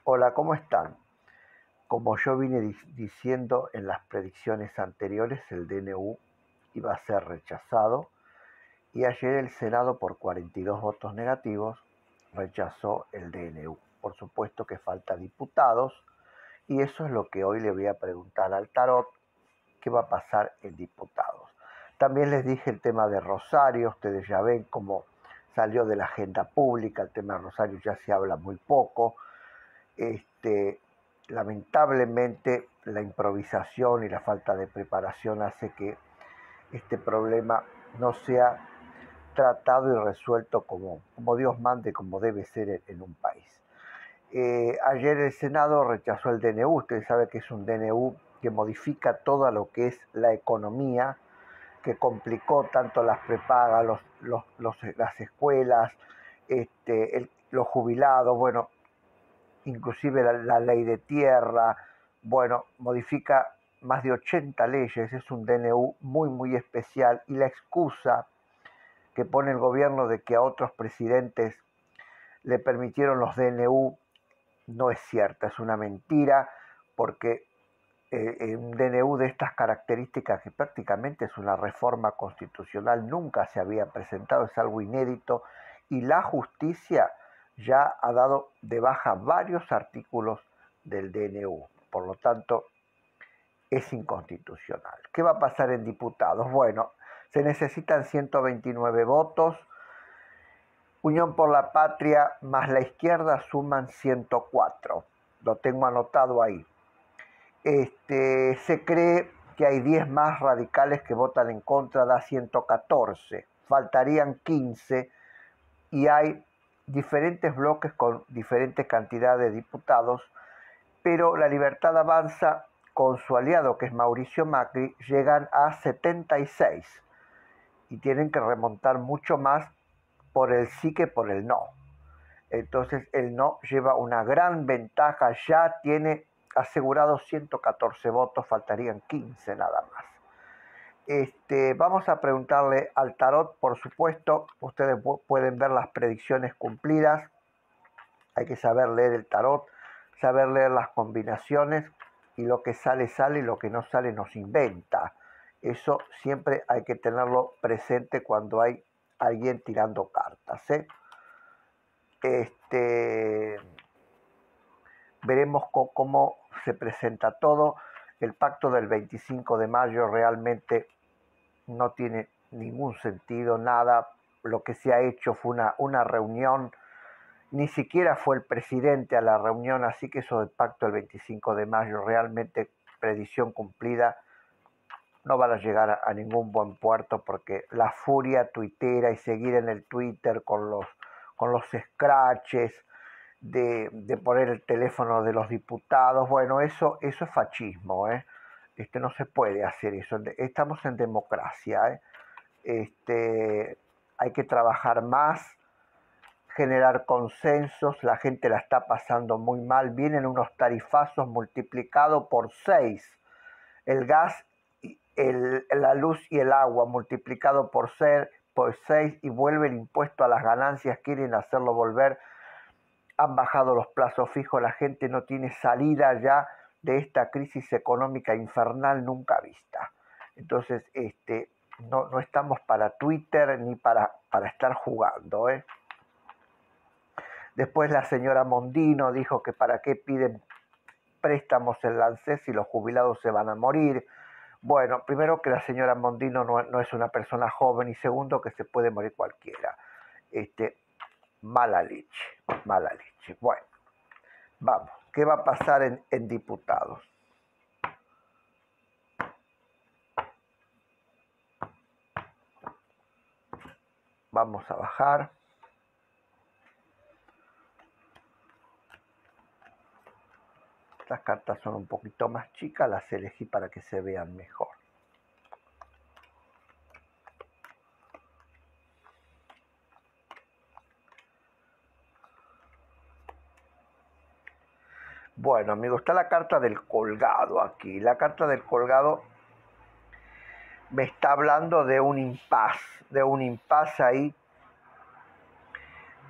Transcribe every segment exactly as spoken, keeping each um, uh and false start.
Hola, ¿cómo están? Como yo vine di- diciendo en las predicciones anteriores, el D N U iba a ser rechazado y ayer el Senado, por cuarenta y dos votos negativos, rechazó el D N U. Por supuesto que falta diputados y eso es lo que hoy le voy a preguntar al tarot, qué va a pasar en diputados. También les dije el tema de Rosario, ustedes ya ven cómo salió de la agenda pública, el tema de Rosario ya se habla muy poco. Este, lamentablemente la improvisación y la falta de preparación hace que este problema no sea tratado y resuelto como, como Dios mande, como debe ser en, en un país. Eh, ayer el Senado rechazó el D N U, ustedes saben que es un D N U que modifica todo lo que es la economía, que complicó tanto las prepagas, los, los, los, las escuelas, este, el, los jubilados, bueno, inclusive la, la ley de tierra, bueno, modifica más de ochenta leyes, es un D N U muy, muy especial y la excusa que pone el gobierno de que a otros presidentes le permitieron los D N U no es cierta, es una mentira, porque eh, un D N U de estas características, que prácticamente es una reforma constitucional, nunca se había presentado, es algo inédito, y la justicia ya ha dado de baja varios artículos del D N U, por lo tanto es inconstitucional. ¿Qué va a pasar en diputados? Bueno, se necesitan ciento veintinueve votos, Unión por la Patria más la izquierda suman ciento cuatro, lo tengo anotado ahí. Este, se cree que hay diez más radicales que votan en contra, da ciento catorce, faltarían quince y hay diferentes bloques con diferentes cantidades de diputados, pero la Libertad Avanza con su aliado que es Mauricio Macri llegan a setenta y seis y tienen que remontar mucho más por el sí que por el no. Entonces el no lleva una gran ventaja, ya tiene asegurados ciento catorce votos, faltarían quince nada más. Este, vamos a preguntarle al tarot, por supuesto, ustedes pueden ver las predicciones cumplidas, hay que saber leer el tarot, saber leer las combinaciones y lo que sale sale y lo que no sale nos inventa. Eso siempre hay que tenerlo presente cuando hay alguien tirando cartas, ¿eh? Este, veremos cómo se presenta todo. El pacto del veinticinco de mayo realmente no tiene ningún sentido, nada. Lo que se ha hecho fue una, una reunión, ni siquiera fue el presidente a la reunión, así que eso del pacto del veinticinco de mayo, realmente predicción cumplida, no van a llegar a, a ningún buen puerto porque la furia tuitera y seguir en el Twitter con los, con los scratches, de, de poner el teléfono de los diputados, bueno, eso, eso es fascismo, ¿eh? Este, no se puede hacer eso, estamos en democracia, ¿eh? Este, hay que trabajar más, generar consensos, la gente la está pasando muy mal, vienen unos tarifazos multiplicados por seis, el gas, el, la luz y el agua multiplicado por, ser, por seis y vuelve el impuesto a las ganancias, quieren hacerlo volver. Han bajado los plazos fijos, la gente no tiene salida ya de esta crisis económica infernal nunca vista. Entonces, este, no, no estamos para Twitter ni para, para estar jugando, ¿eh? Después la señora Mondino dijo que para qué piden préstamos en la ANSES si los jubilados se van a morir. Bueno, primero que la señora Mondino no, no es una persona joven y segundo que se puede morir cualquiera. Este, mala leche, mala leche. Bueno. Vamos, ¿qué va a pasar en, en diputados? Vamos a bajar. Estas cartas son un poquito más chicas, las elegí para que se vean mejor. Bueno, amigos, está la carta del colgado aquí. La carta del colgado me está hablando de un impas, de un impas ahí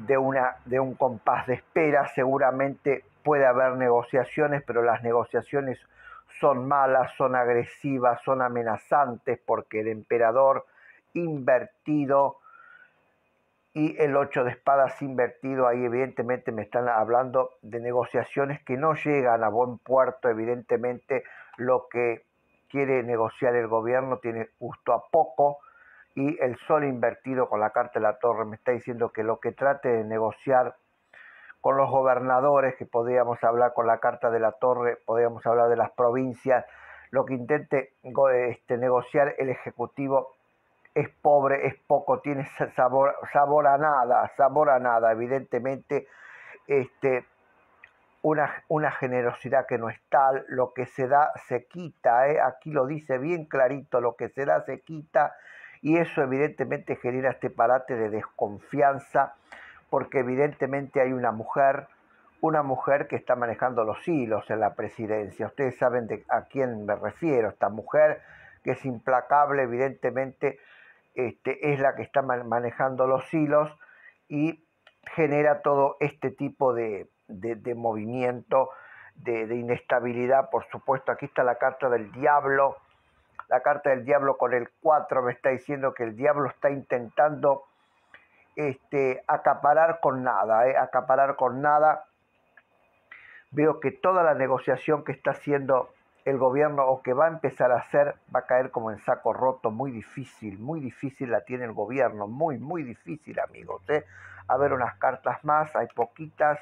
de, una, de un compás de espera. Seguramente puede haber negociaciones, pero las negociaciones son malas, son agresivas, son amenazantes, porque el emperador invertido y el ocho de espadas invertido, ahí evidentemente me están hablando de negociaciones que no llegan a buen puerto. Evidentemente lo que quiere negociar el gobierno tiene gusto a poco, y el sol invertido con la carta de la torre me está diciendo que lo que trate de negociar con los gobernadores, que podríamos hablar con la carta de la torre, podríamos hablar de las provincias, lo que intente este, negociar el ejecutivo es pobre, es poco, tiene sabor, sabor a nada, sabor a nada, evidentemente este, una, una generosidad que no es tal, lo que se da se quita, ¿eh? Aquí lo dice bien clarito, lo que se da se quita, y eso evidentemente genera este parate de desconfianza, porque evidentemente hay una mujer, una mujer que está manejando los hilos en la presidencia. Ustedes saben de a quién me refiero, esta mujer que es implacable, evidentemente este, es la que está manejando los hilos y genera todo este tipo de, de, de movimiento, de, de inestabilidad. Por supuesto, aquí está la carta del diablo. La carta del diablo con el cuatro me está diciendo que el diablo está intentando este, acaparar con nada, ¿eh? acaparar con nada. Veo que toda la negociación que está haciendo el gobierno, o que va a empezar a hacer, va a caer como en saco roto. Muy difícil, muy difícil la tiene el gobierno, muy, muy difícil, amigos. ¿eh? A ver, unas cartas más, hay poquitas.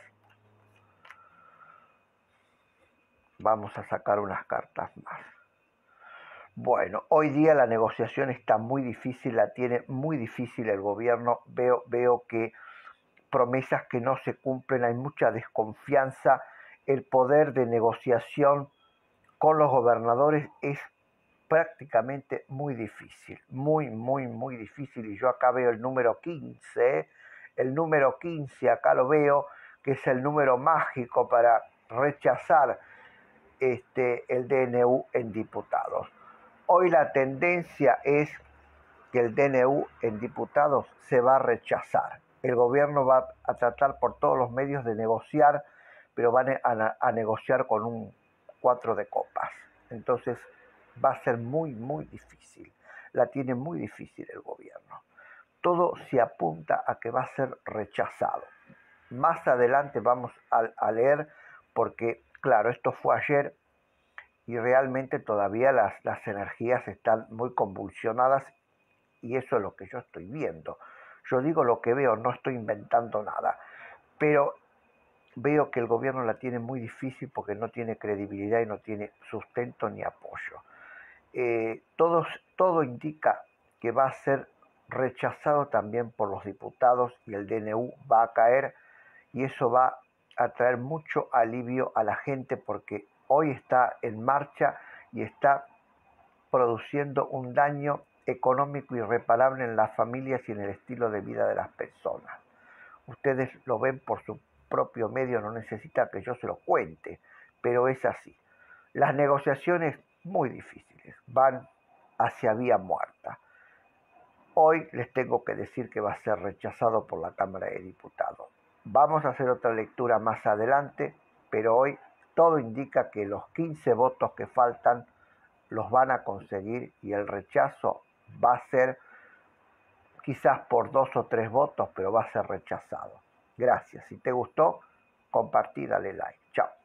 Vamos a sacar unas cartas más. Bueno, hoy día la negociación está muy difícil, la tiene muy difícil el gobierno. Veo, veo que promesas que no se cumplen, hay mucha desconfianza. El poder de negociación con los gobernadores es prácticamente muy difícil, muy, muy, muy difícil. Y yo acá veo el número quince, ¿eh? el número quince, acá lo veo, que es el número mágico para rechazar este, el D N U en diputados. Hoy la tendencia es que el D N U en diputados se va a rechazar. El gobierno va a tratar por todos los medios de negociar, pero van a, a negociar con un cuatro de copas. Entonces va a ser muy, muy difícil. La tiene muy difícil el gobierno. Todo se apunta a que va a ser rechazado. Más adelante vamos a, a leer, porque claro, esto fue ayer y realmente todavía las, las energías están muy convulsionadas, y eso es lo que yo estoy viendo. Yo digo lo que veo, no estoy inventando nada, pero veo que el gobierno la tiene muy difícil porque no tiene credibilidad y no tiene sustento ni apoyo. Eh, todos, todo indica que va a ser rechazado también por los diputados, y el D N U va a caer, y eso va a traer mucho alivio a la gente, porque hoy está en marcha y está produciendo un daño económico irreparable en las familias y en el estilo de vida de las personas. Ustedes lo ven por su propio medio, no necesita que yo se lo cuente, pero es así. Las negociaciones muy difíciles, van hacia vía muerta. Hoy les tengo que decir que va a ser rechazado por la Cámara de Diputados. Vamos a hacer otra lectura más adelante, pero hoy todo indica que los quince votos que faltan los van a conseguir, y el rechazo va a ser quizás por dos o tres votos, pero va a ser rechazado. Gracias. Si te gustó, compartí, dale like. Chao.